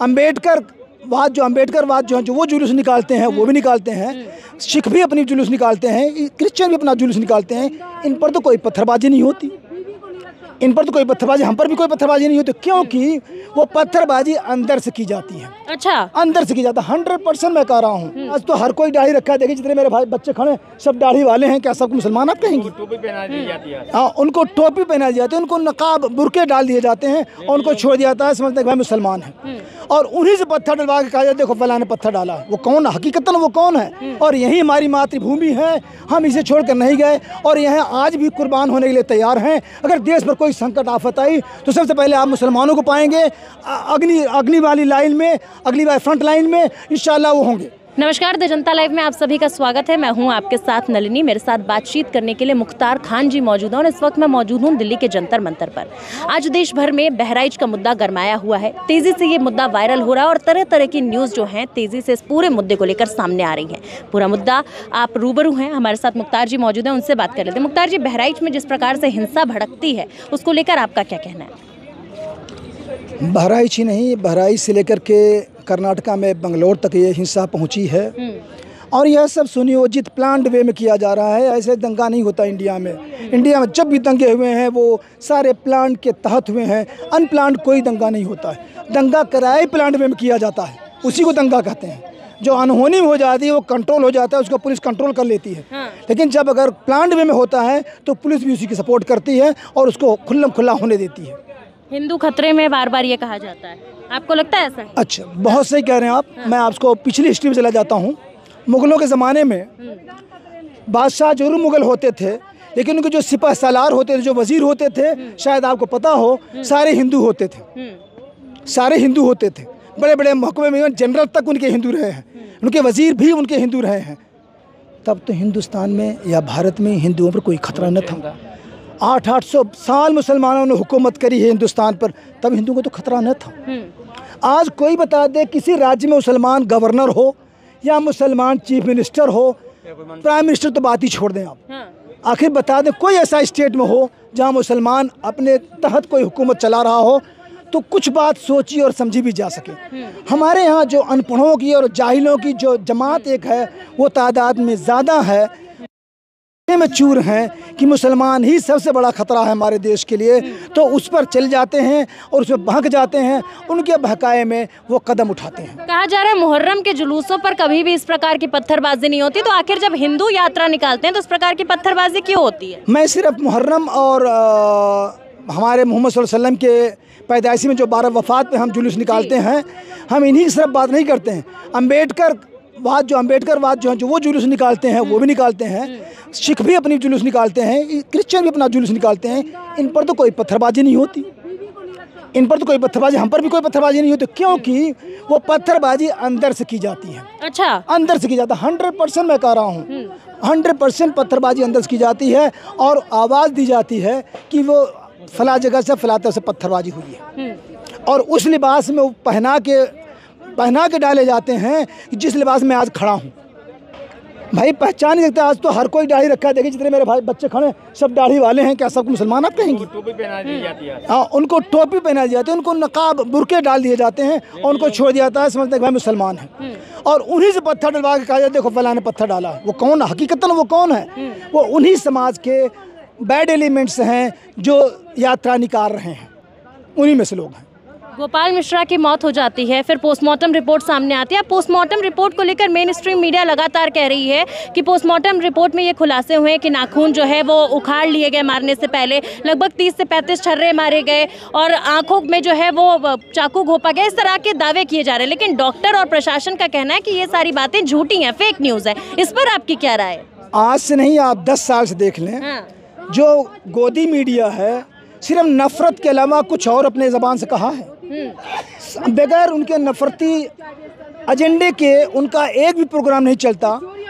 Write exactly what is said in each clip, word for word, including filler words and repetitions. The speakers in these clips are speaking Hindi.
अम्बेडकर वाद जो अम्बेडकर वाद जो है जो वो जुलूस निकालते हैं वो भी निकालते हैं, सिख भी अपनी जुलूस निकालते हैं, क्रिश्चियन भी अपना जुलूस निकालते हैं। इन पर तो कोई पत्थरबाजी नहीं होती, इन पर तो कोई पत्थरबाजी, हम पर भी कोई पत्थरबाजी नहीं होती, क्योंकि वो पत्थरबाजी अंदर से की जाती है। अच्छा, अंदर से की जाता है, हंड्रेड परसेंट मैं कह रहा हूँ। आज तो हर कोई दाढ़ी रखा है, देखिए जितने मेरे भाई बच्चे खड़े सब दाढ़ी वाले हैं, क्या सबको मुसलमान आप कहेंगे? टोपी पहना दी जाती है। हाँ, उनको टोपी पहना दी जाती है, उनको नकाब बुरके डाल दिए जाते हैं और उनको छोड़ दिया जाता है, समझते हैं भाई मुसलमान है। और उन्हीं से पत्थर डलवा के कहा जाता है देखो फलाने पत्थर डाला, वो कौन है? हकीकतन वो कौन है? और यही हमारी मातृभूमि है, हम इसे छोड़कर नहीं गए और यह आज भी कुर्बान होने के लिए तैयार हैं। अगर देश पर कोई संकट आफत आई तो सबसे पहले आप मुसलमानों को पाएंगे अग्नि अग्नि वाली लाइन में, अगली बार फ्रंट लाइन में इंशाल्लाह वो होंगे। नमस्कार, द जनता लाइव में आप सभी का स्वागत है। मैं हूं आपके साथ नलिनी। मेरे साथ बातचीत करने के लिए मुख्तार खान जी मौजूद हैं और इस वक्त मैं मौजूद हूं दिल्ली के जंतर मंतर पर। आज देश भर में बहराइच का मुद्दा गरमाया हुआ है, तेजी से ये मुद्दा वायरल हो रहा है और तरह तरह की न्यूज़ जो हैं तेजी से इस पूरे मुद्दे को लेकर सामने आ रही हैं। पूरा मुद्दा आप रूबरू हैं, हमारे साथ मुख्तार जी मौजूद हैं, उनसे बात कर लेते हैं। मुख्तार जी, बहराइच में जिस प्रकार से हिंसा भड़कती है उसको लेकर आपका क्या कहना है? बहराइच ही नहीं, बहराइच से लेकर के कर्नाटका में बंगलोर तक ये हिंसा पहुंची है और यह सब सुनियोजित प्लान्ड वे में किया जा रहा है। ऐसे दंगा नहीं होता इंडिया में। इंडिया में जब भी दंगे हुए हैं वो सारे प्लान के तहत हुए हैं, अनप्लान्ड कोई दंगा नहीं होता है। दंगा कराए प्लान्ड वे में किया जाता है, उसी को दंगा कहते हैं। जो अनहोनी हो जाती है वो कंट्रोल हो जाता है, उसको पुलिस कंट्रोल कर लेती है। हाँ। लेकिन जब अगर प्लान्ड वे में होता है तो पुलिस भी उसी की सपोर्ट करती है और उसको खुल्लम खुल्ला होने देती है। हिंदू खतरे में बार बार ये कहा जाता है, आपको लगता है ऐसा? अच्छा, बहुत सही कह रहे हैं आप। हाँ। मैं आपको पिछली हिस्ट्री में चला जाता हूँ। मुगलों के ज़माने में बादशाह जरूर मुगल होते थे, लेकिन उनके जो सिपह सालार होते थे, जो वजीर होते थे, शायद आपको पता हो, सारे हिंदू होते थे। सारे हिंदू होते थे, बड़े बड़े महकमे में जनरल तक उनके हिंदू रहे हैं, उनके वजीर भी उनके हिंदू रहे हैं। तब तो हिंदुस्तान में या भारत में हिंदुओं पर कोई खतरा न था। आठ आठ सौ साल मुसलमानों ने हुकूमत करी है हिंदुस्तान पर, तब हिंदुओं को तो खतरा न था। आज कोई बता दे किसी राज्य में मुसलमान गवर्नर हो या मुसलमान चीफ मिनिस्टर हो, प्राइम मिनिस्टर तो बात ही छोड़ दें आप। आखिर बता दें कोई ऐसा स्टेट में हो जहां मुसलमान अपने तहत कोई हुकूमत चला रहा हो तो कुछ बात सोची और समझी भी जा सके। हमारे यहाँ जो अनपढ़ों की और जाहिलों की जो जमात एक है वो तादाद में ज़्यादा है, में चूर हैं कि मुसलमान ही सबसे बड़ा खतरा है हमारे देश के लिए, तो उस पर चल जाते हैं और उसमें बहक जाते हैं, उनके बहकाए में वो कदम उठाते हैं। कहा जा रहा है मुहर्रम के जुलूसों पर कभी भी इस प्रकार की पत्थरबाजी नहीं होती, तो आखिर जब हिंदू यात्रा निकालते हैं तो इस प्रकार की पत्थरबाजी क्यों होती है? मैं सिर्फ मुहर्रम और आ, हमारे मोहम्मद सल्लल्लाहु अलैहि वसल्लम के पैदाइशी में जो बारह वफात पे हम जुलूस निकालते हैं, हम इन्हीं की सिर्फ बात नहीं करते हैं। अम्बेडकर वाद जो अम्बेडकर वाद जो है जो वो जुलूस निकालते हैं वो भी निकालते हैं, सिख भी अपनी जुलूस निकालते हैं, क्रिश्चियन भी अपना जुलूस निकालते हैं। इन पर तो कोई पत्थरबाजी नहीं होती, इन पर तो कोई पत्थरबाजी, हम पर भी कोई पत्थरबाजी नहीं होती, क्योंकि वो पत्थरबाजी अंदर से की जाती है। अच्छा, अंदर से की जाता है, हंड्रेड परसेंट मैं कह रहा हूँ, हंड्रेड परसेंट पत्थरबाजी अंदर से की जाती है और आवाज़ दी जाती है कि वो फला जगह से फला तरह से पत्थरबाजी हुई है और उस लिबास में वो पहना के पहना के डाले जाते हैं जिस लिबास में आज खड़ा हूँ। भाई पहचान नहीं सकते, आज तो हर कोई दाढ़ी रखा है, देखिए जितने मेरे भाई बच्चे खड़े सब दाढ़ी वाले हैं, क्या सबको मुसलमान आप कहेंगे? टोपी पहना दी जाती है। हाँ, उनको टोपी पहना दी जाती है, उनको नकाब बुरके डाल दिए जाते हैं और उनको छोड़ दिया जाता है, समझते हैं भाई मुसलमान है। और उन्हीं से पत्थर डलवा के कहा जाता है देखो फलाने पत्थर डाला, वो कौन है? हकीकतन वो कौन है? वो उन्हीं समाज के बैड एलिमेंट्स हैं जो यात्रा निकाल रहे हैं, उन्हीं में से लोग हैं। गोपाल मिश्रा की मौत हो जाती है, फिर पोस्टमार्टम रिपोर्ट सामने आती है। पोस्टमार्टम रिपोर्ट को लेकर मेन स्ट्रीम मीडिया लगातार कह रही है कि पोस्टमार्टम रिपोर्ट में ये खुलासे हुए कि नाखून जो है वो उखाड़ लिए गए मारने से पहले, लगभग तीस से पैंतीस छर्रे मारे गए और आंखों में जो है वो चाकू घोंपा गया, इस तरह के दावे किए जा रहे हैं। लेकिन डॉक्टर और प्रशासन का कहना है कि ये सारी बातें झूठी हैं, फेक न्यूज़ है। इस पर आपकी क्या राय है? आज से नहीं, आप दस साल से देख लें। हाँ। जो गोदी मीडिया है सिर्फ नफरत के अलावा कुछ और अपने ज़बान से कहा है, बगैर उनके नफरती एजेंडे के उनका एक भी प्रोग्राम नहीं चलता।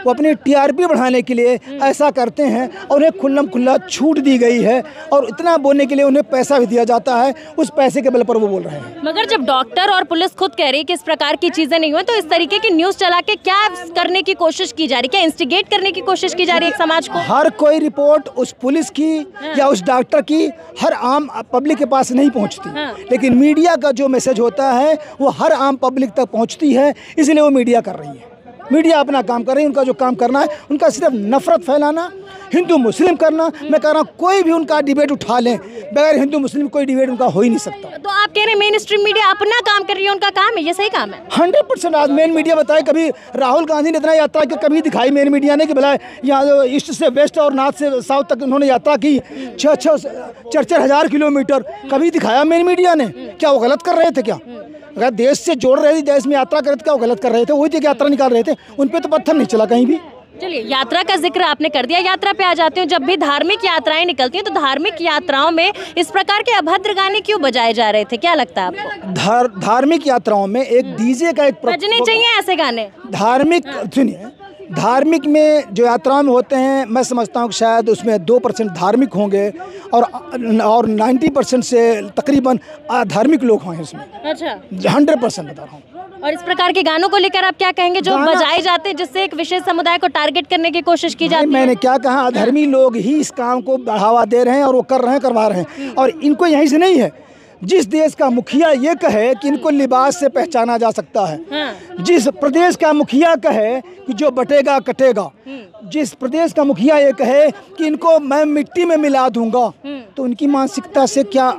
वो अपनी टीआरपी बढ़ाने के लिए ऐसा करते हैं और उन्हें खुल्लम खुल्ला छूट दी गई है और इतना बोलने के लिए उन्हें पैसा भी दिया जाता है, उस पैसे के बल पर वो बोल रहे हैं। मगर जब डॉक्टर और पुलिस खुद कह रही है कि इस प्रकार की चीजें नहीं हुई, तो इस तरीके की न्यूज चला के क्या करने की कोशिश की जा रही है, क्या इंस्टिगेट करने की कोशिश की जा रही है एक समाज को? हर कोई रिपोर्ट उस पुलिस की या उस डॉक्टर की हर आम पब्लिक के पास नहीं पहुंचती, लेकिन मीडिया का जो मैसेज होता है वो हर आम पब्लिक तक पहुंचती है, इसलिए वो मीडिया कर रही है। मीडिया अपना काम कर रही है, उनका जो काम करना है उनका सिर्फ नफरत फैलाना, हिंदू मुस्लिम करना। मैं कह रहा हूँ कोई भी उनका डिबेट उठा लें, बगैर हिंदू मुस्लिम कोई डिबेट उनका हो ही नहीं सकता। तो आप कह रहे हैं मेन स्ट्रीम मीडिया अपना काम कर रही है, उनका काम है, ये सही काम है? Hundred percent. आज मेन मीडिया बताए, कभी राहुल गांधी ने इतना यात्रा की कभी दिखाई मेन मीडिया ने कि भला यहाँ ईस्ट से वेस्ट और नॉर्थ से साउथ तक उन्होंने यात्रा की छः छः चार चार हज़ार किलोमीटर, कभी दिखाया मेन मीडिया ने? क्या वो गलत कर रहे थे? क्या अगर देश से जोड़ रहे थे, देश में यात्रा कर रहे थे, क्या वो गलत कर रहे थे? वही थे कि यात्रा निकाल रहे थे, उन पर तो पत्थर नहीं चला कहीं भी। चलिए, यात्रा का जिक्र आपने कर दिया, यात्रा पे आ जाते हैं। जब भी धार्मिक यात्राएं निकलती हैं तो धार्मिक यात्राओं में इस प्रकार के अभद्र गाने क्यों बजाए जा रहे थे, क्या लगता है आपको? धार, धार्मिक यात्राओं में एक डीजे का एक बजने चाहिए ऐसे गाने। धार्मिक सुनिए, धार्मिक में जो यात्राओं में होते हैं, मैं समझता हूँ कि शायद उसमें दो परसेंट धार्मिक होंगे और और नाइन्टी परसेंट से तकरीबन अधार्मिक लोग हैं इसमें। अच्छा, हंड्रेड परसेंट बता रहा हूँ। और इस प्रकार के गानों को लेकर आप क्या कहेंगे जो बजाए जाते हैं, जिससे एक विशेष समुदाय को टारगेट करने की कोशिश की जाती है? मैंने क्या कहा, अधर्मी लोग ही इस काम को बढ़ावा दे रहे हैं और वो कर रहे हैं, करवा रहे हैं। और इनको यहीं से नहीं है, जिस देश का मुखिया ये कहे कि इनको लिबास से पहचाना जा सकता है, हाँ। जिस प्रदेश का मुखिया कहे कि जो बटेगा कटेगा, जिस प्रदेश का मुखिया ये कहे कि इनको मैं मिट्टी में मिला दूंगा, तो उनकी मानसिकता से क्या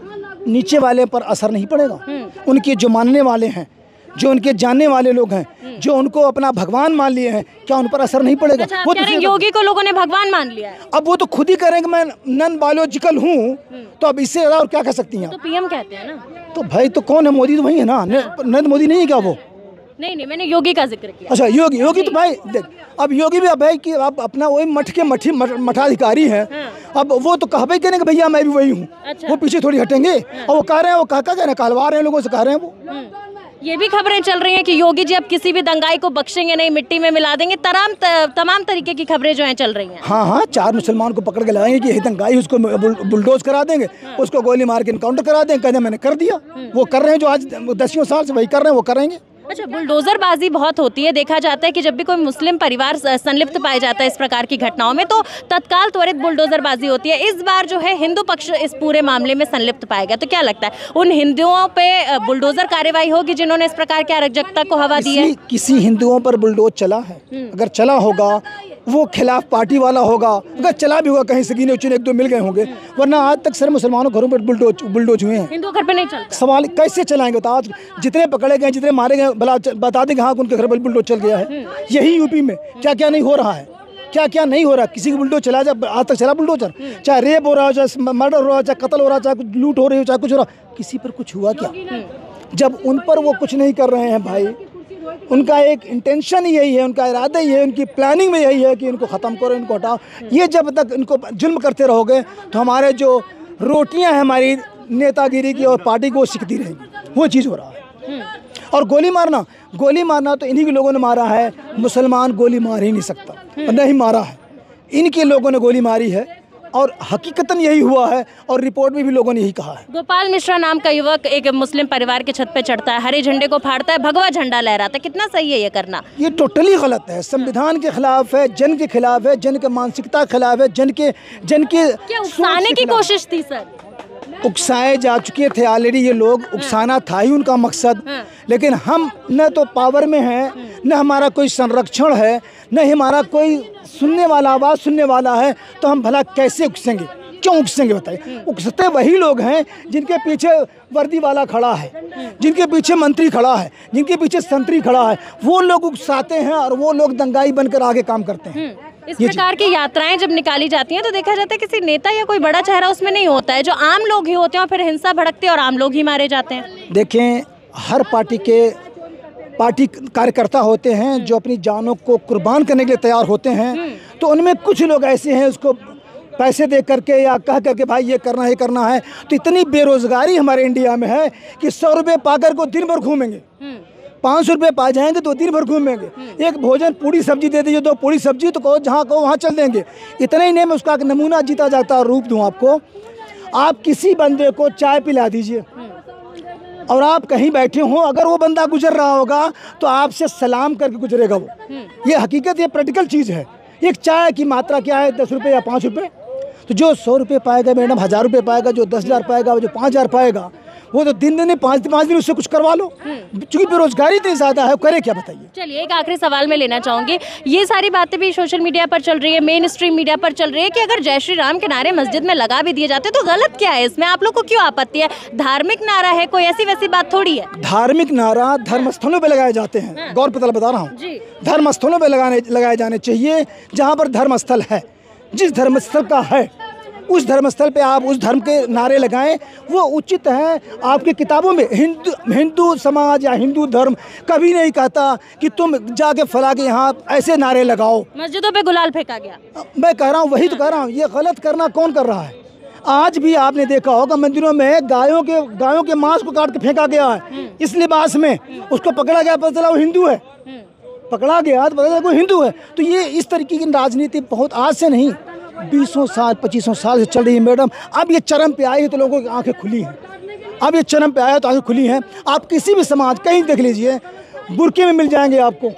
नीचे वाले पर असर नहीं पड़ेगा? उनके जो मानने वाले हैं, जो उनके जानने वाले लोग हैं, जो उनको अपना भगवान मान लिए हैं, क्या उन पर असर नहीं पड़ेगा? अच्छा, वो तो योगी को लोगों ने भगवान मान लिया है। अब वो तो खुद ही करेंगे मैं नॉन बायोलॉजिकल हूँ, तो अब इससे ज्यादा और क्या कर सकती हैं? तो पीएम कहते हैं ना। तो भाई तो कौन है? मोदी तो वही है ना, नरेंद्र मोदी नहीं है क्या वो? नहीं नहीं, मैंने योगी का जिक्र किया। अच्छा, योगी योगी तो भाई देख, अब योगी भी अब है कि आप अपना वही मठ के मठी मठाधिकारी हैं। हाँ। अब वो तो कहबे करेंगे भैया मैं भी वही हूँ। अच्छा। वो पीछे थोड़ी हटेंगे। हाँ। और वो कह रहे हैं, वो कह कह रहे हैं, कहलवा रहे हैं लोगों से, कह रहे हैं वो। ये भी खबरें चल रही हैं कि योगी जी अब किसी भी दंगाई को बख्शेंगे नहीं, मिट्टी में मिला देंगे। तमाम तमाम तरीके की खबरें जो हैं चल रही हैं। हाँ हाँ, चार मुसलमान को पकड़ के लगाएंगे कि यही दंगाई, उसको बुलडोज करा देंगे। हाँ। उसको गोली मार के इनकाउंटर करा देंगे, कहते मैंने कर दिया। वो कर रहे हैं, जो आज दसियों साल से वही कर रहे हैं, वो करेंगे। अच्छा, बुलडोजरबाजी बहुत होती है, देखा जाता है कि जब भी कोई मुस्लिम परिवार संलिप्त पाया जाता है इस प्रकार की घटनाओं में तो तत्काल त्वरित बुलडोजरबाजी होती है। इस बार जो है हिंदू पक्ष इस पूरे मामले में संलिप्त पाया गया, तो क्या लगता है उन हिंदुओं पे बुलडोजर कार्रवाई होगी जिन्होंने इस प्रकार की अराजकता को हवा दी है? किसी हिंदुओं पर बुलडोज चला है? अगर चला होगा वो खिलाफ पार्टी वाला होगा, अगर चला भी होगा कहीं से गिने चुने एक दो मिल गए होंगे, वरना आज तक सर मुसलमानों घरों पर बुलडोज बुलडोज हुए हैं। हिंदू घर पे नहीं चलता। सवाल कैसे चलाएंगे? तो आज जितने पकड़े गए, जितने मारे गए, भला बता देंगे हाँ उनके घर पर बुलडोज चल गया है। यही यूपी में क्या क्या नहीं हो रहा है, क्या क्या नहीं हो रहा। किसी की बुलडोज चला जाए, आज तक चला बुलडोजर? चाहे रेप हो रहा हो, चाहे मर्डर हो रहा हो, चाहे कत्ल हो रहा, चाहे लूट हो रही हो, चाहे कुछ हो रहा, किसी पर कुछ हुआ क्या? जब उन पर वो कुछ नहीं कर रहे हैं भाई, उनका एक इंटेंशन ही यही है, उनका इरादा ही है, उनकी प्लानिंग में यही है कि इनको ख़त्म करो, इनको हटाओ। ये जब तक इनको जुल्म करते रहोगे तो हमारे जो रोटियां हैं हमारी नेतागिरी की और पार्टी को सिकती रहेगी। वो चीज़ हो रहा है। और गोली मारना, गोली मारना तो इन्हीं के लोगों ने मारा है। मुसलमान गोली मार ही नहीं सकता, नहीं मारा है, इनके लोगों ने गोली मारी है और हकीकतन यही हुआ है और रिपोर्ट में भी लोगों ने यही कहा है। गोपाल मिश्रा नाम का युवक एक मुस्लिम परिवार के छत पे चढ़ता है, हरे झंडे को फाड़ता है, भगवा झंडा लहराता है। कितना सही है ये करना? ये टोटली गलत है, संविधान के खिलाफ है, जन के खिलाफ है, जन के मानसिकता के खिलाफ है, जन के जन के क्या उकसाने की कोशिश थी सर? उकसाए जा चुके थे ऑलरेडी ये लोग, उकसाना था ही उनका मकसद। लेकिन हम न तो पावर में हैं, न हमारा कोई संरक्षण है, न हमारा कोई सुनने वाला, आवाज़ सुनने वाला है, तो हम भला कैसे उकसेंगे? क्यों उकसेंगे बताइए? उकसते वही लोग हैं जिनके पीछे वर्दी वाला खड़ा है, जिनके पीछे मंत्री खड़ा है, जिनके पीछे संतरी खड़ा है, वो लोग उकसाते हैं और वो लोग दंगाई बनकर आगे काम करते हैं। इस प्रकार की यात्राएं जब निकाली जाती हैं तो देखा जाता है किसी नेता या कोई बड़ा चेहरा उसमें नहीं होता है, जो आम लोग ही होते हैं और फिर हिंसा भड़कती है और आम लोग ही मारे जाते हैं। देखें, हर पार्टी के पार्टी कार्यकर्ता होते हैं जो अपनी जानों को कुर्बान करने के लिए तैयार होते हैं, तो उनमें कुछ लोग ऐसे हैं उसको पैसे दे करके या कह करके भाई ये करना है, ये करना है। तो इतनी बेरोजगारी हमारे इंडिया में है कि सौ रुपये पाकर को दिन भर घूमेंगे, पाँच सौ रुपये पा जाएंगे तो दिन भर घूमेंगे। एक भोजन पूरी सब्जी दे दीजिए, दो पूरी सब्जी, तो कहो जहाँ कहो वहाँ चल देंगे। इतना ही नहीं, मैं उसका एक नमूना जीता जाता रूप दूँ आपको। आप किसी बंदे को चाय पिला दीजिए और आप कहीं बैठे हो, अगर वो बंदा गुजर रहा होगा तो आपसे सलाम करके गुजरेगा वो। ये हकीकत, ये प्रैक्टिकल चीज़ है। एक चाय की मात्रा क्या है, दस रुपये या पाँच रुपये। तो जो सौ रुपये पाएगा मैडम, हज़ार रुपये पाएगा, जो दस हज़ार पाएगा, जो पाँच हज़ार पाएगा, वो तो दिन दिन पाँच पाँच दिन उससे कुछ करवा लो। क्योंकि बेरोजगारी इतनी ज़्यादा है, करे क्या बताइए। चलिए एक आखिरी सवाल मैं लेना चाहूँगी। ये सारी बातें भी सोशल मीडिया पर चल रही है, मेन स्ट्रीम मीडिया पर चल रही है कि अगर जय श्री राम के नारे मस्जिद में लगा भी दिए जाते तो गलत क्या है इसमें? आप लोग को क्यों आपत्ति है? धार्मिक नारा है, कोई ऐसी वैसी बात थोड़ी है। धार्मिक नारा धर्म स्थलों पर लगाए जाते हैं। गौर पता बता रहा हूँ, धर्म स्थलों पर लगाने लगाए जाने चाहिए जहाँ पर धर्म स्थल है। जिस धर्म स्थल का है उस धर्मस्थल पे आप उस धर्म के नारे लगाएं, वो उचित है। आपकी किताबों में हिंदू हिंदू समाज या हिंदू धर्म कभी नहीं कहता कि तुम जाके फला के यहाँ ऐसे नारे लगाओ। मस्जिदों पे गुलाल फेंका गया। मैं कह रहा हूँ, वही तो कह रहा हूँ, ये गलत करना कौन कर रहा है? आज भी आपने देखा होगा मंदिरों में गायों के गायों के मांस को काट के फेंका गया है इस लिबास में। उसको पकड़ा गया, पता चला वो हिंदू है। पकड़ा गया तो पता चला वो हिंदू है। तो ये इस तरीके की राजनीति बहुत आज से नहीं, बीसों साल पच्चीसों साल से चल रही है मैडम। अब ये चरम पे आई है तो लोगों की आंखें खुली हैं। अब ये चरम पे आया तो आंखें खुली हैं। आप किसी भी समाज कहीं देख लीजिए, बुर्के में मिल जाएंगे आपको,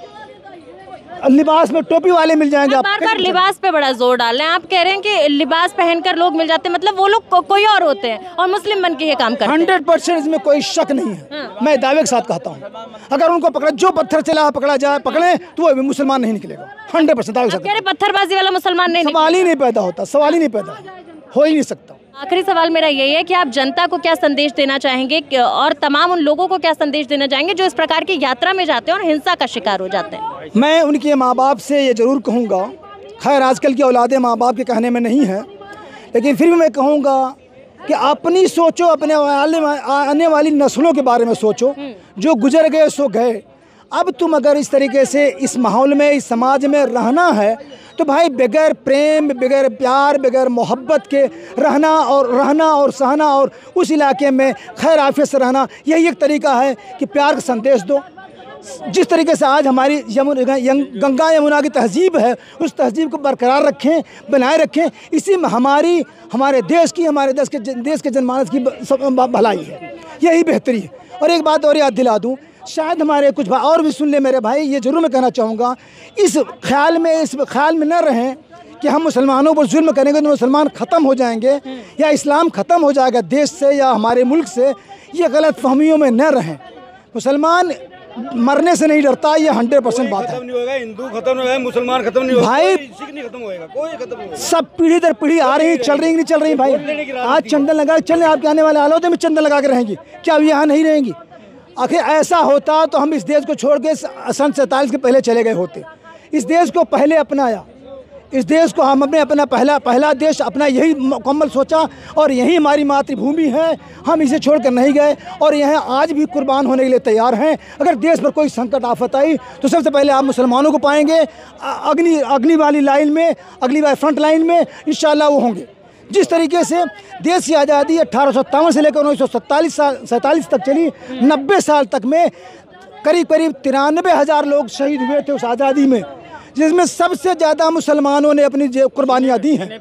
लिबास में टोपी वाले मिल जाएंगे। आप बार बार लिबास पे बड़ा जोर डाल रहे हैं। आप कह रहे हैं कि लिबास पहनकर लोग मिल जाते हैं, मतलब वो लोग को, कोई और होते हैं और मुस्लिम बन के ये काम करते हैं। हंड्रेड परसेंट इसमें कोई शक नहीं है। हाँ। मैं दावे के साथ कहता हूँ, अगर उनको पकड़ा, जो पत्थर चला पकड़ा जाए, पकड़े तो वो मुसलमान नहीं निकलेगा। हंड्रेड परसेंट दावे के साथ। पत्थरबाजी वाला मुसलमान नहीं, सवाल ही नहीं पैदा होता, सवाल ही नहीं पैदा हो ही नहीं सकता। आखिरी सवाल मेरा यही है कि आप जनता को क्या संदेश देना चाहेंगे और तमाम उन लोगों को क्या संदेश देना चाहेंगे जो इस प्रकार की यात्रा में जाते हैं और हिंसा का शिकार हो जाते हैं? मैं उनके माँ बाप से ये ज़रूर कहूँगा, खैर आजकल की औलादें माँ बाप के कहने में नहीं है, लेकिन फिर भी मैं कहूँगा कि अपनी सोचो, अपने आने वाली नस्लों के बारे में सोचो। जो गुजर गए सो गए। अब तुम अगर इस तरीके से इस माहौल में, इस समाज में रहना है तो भाई बगैर प्रेम, बगैर प्यार, बगैर मोहब्बत के रहना और रहना और सहना और उस इलाके में खैर आफियत से रहना, यही एक तरीका है कि प्यार का संदेश दो। जिस तरीके से आज हमारी यमुना गंगा यमुना की तहजीब है, उस तहजीब को बरकरार रखें, बनाए रखें। इसी में हमारी हमारे देश की हमारे देश के देश के जनमानस की भलाई है, यही बेहतरी है। और एक बात और याद दिला दूँ, शायद हमारे कुछ भाई और भी सुन ले मेरे भाई, ये ज़रूर मैं कहना चाहूँगा, इस ख्याल में इस ख्याल में न रहें कि हम मुसलमानों पर जुल्म करेंगे तो मुसलमान ख़त्म हो जाएंगे या इस्लाम ख़त्म हो जाएगा देश से या हमारे मुल्क से। ये गलत फहमियों में न रहें। मुसलमान मरने से नहीं डरता, ये हंड्रेड परसेंट बात है। हिंदू खत्म नहीं होगा, मुसलमान खत्म नहीं होगा, भाई सिख नहीं खत्म होएगा, कोई खत्म नहीं होगा। सब पीढ़ी दर पीढ़ी आ रही, चल रही नहीं चल रही भाई। आज चंदन लगा चल, आपके आने वाले हालात में चंदन लगा के रहेंगी, क्या यहाँ नहीं रहेंगी? आखिर ऐसा होता तो हम इस देश को छोड़ के सन सैंतालीस के पहले चले गए होते। इस देश को पहले अपनाया, इस देश को हम अपने अपना पहला पहला देश अपना यही मुकम्मल सोचा और यही हमारी मातृभूमि है। हम इसे छोड़कर नहीं गए और यह आज भी कुर्बान होने के लिए तैयार हैं। अगर देश पर कोई संकट आफत आई तो सबसे पहले आप मुसलमानों को पाएंगे अग्नि अग्नि वाली लाइन में, अगली बार फ्रंट लाइन में इंशाअल्लाह वो होंगे। जिस तरीके से देश की आज़ादी अठारह सौ सत्तावन से लेकर उन्नीस सौ सैंतालीस साल सैंतालीस तक चली, नब्बे साल तक में करीब करीब तिरानवे हज़ार लोग शहीद हुए थे उस आज़ादी में, जिसमें सबसे ज़्यादा मुसलमानों ने अपनी कुर्बानियाँ दी हैं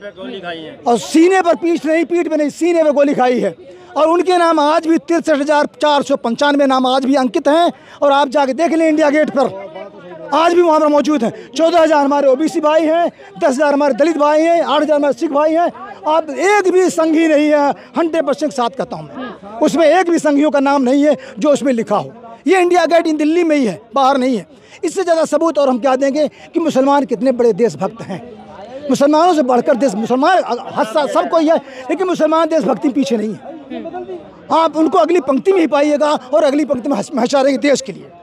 और सीने पर पीठ नहीं, पीठ पे नहीं, सीने पर गोली खाई है। और उनके नाम आज भी तिरसठ हज़ार चार सौ पंचानवे नाम आज भी अंकित हैं। और आप जाके देख लें इंडिया गेट पर, आज भी वहाँ पर मौजूद हैं। चौदह हज़ार हमारे ओबीसी भाई हैं, दस हज़ार हमारे दलित भाई हैं, आठ हज़ार हमारे सिख भाई हैं। अब एक भी संघी नहीं है, हंड्रेड परसेंट साथ कहता हूँ मैं, उसमें एक भी संघियों का नाम नहीं है जो उसमें लिखा हो। ये इंडिया गेट इन दिल्ली में ही है, बाहर नहीं है। इससे ज़्यादा सबूत और हम क्या देंगे कि मुसलमान कितने बड़े देशभक्त हैं। मुसलमानों से बढ़कर देश, मुसलमान हस्सा सब कोई है लेकिन मुसलमान देशभक्ति पीछे नहीं है। आप उनको अगली पंक्ति में ही पाइएगा और अगली पंक्ति में हमेशा रहेंगे देश के लिए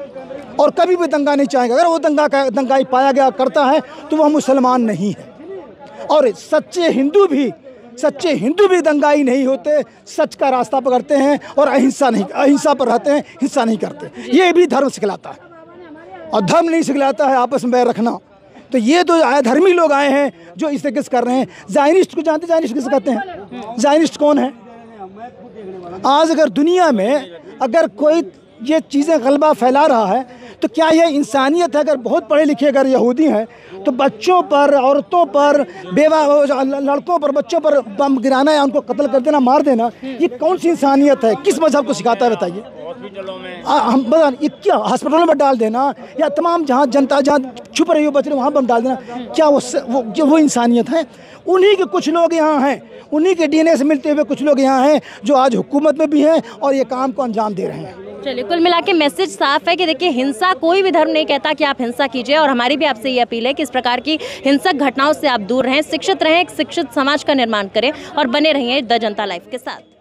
और कभी भी दंगा नहीं चाहेंगे। अगर वो दंगा का दंगाई पाया गया करता है तो वह मुसलमान नहीं है। और सच्चे हिंदू भी सच्चे हिंदू भी दंगाई नहीं होते, सच का रास्ता पकड़ते हैं और अहिंसा नहीं अहिंसा पर रहते हैं, हिंसा नहीं करते। ये भी धर्म सिखलाता है और धर्म नहीं सिखलाता है आपस में बैर रखना। तो ये तो धर्मी लोग आए हैं जो इस तरीके से कर रहे हैं। ज़ायनिस्ट को जानते, ज़ायनिस्ट किसे कहते हैं? ज़ायनिस्ट कौन है? आज अगर दुनिया में अगर कोई ये चीज़ें गलबा फैला रहा है, तो क्या यह इंसानियत है? अगर बहुत पढ़े लिखे अगर यहूदी हैं तो बच्चों पर, औरतों पर, बेवा लड़कों पर, बच्चों पर बम गिराना या उनको कत्ल कर देना, मार देना, ये कौन सी इंसानियत है? किस मजहब को सिखाता है बताइए? हम बता ये क्या हॉस्पिटलों में डाल देना या तमाम जहाँ जनता जहाँ छुप रही हो बच रही वहाँ बम डाल देना, क्या वो वो जो वो इंसानियत है? उन्हीं के कुछ लोग यहाँ हैं, उन्हीं के डीएनए से मिलते हुए कुछ लोग यहाँ हैं जो आज हुकूमत में भी हैं और ये काम को अंजाम दे रहे हैं। चलिए, कुल मिला के मैसेज साफ है कि देखिए, हिंसा, कोई भी धर्म नहीं कहता कि आप हिंसा कीजिए, और हमारी भी आपसे ये अपील है कि इस प्रकार की हिंसक घटनाओं से आप दूर रहें, शिक्षित रहें, एक शिक्षित समाज का निर्माण करें और बने रहिए द जनता लाइव के साथ।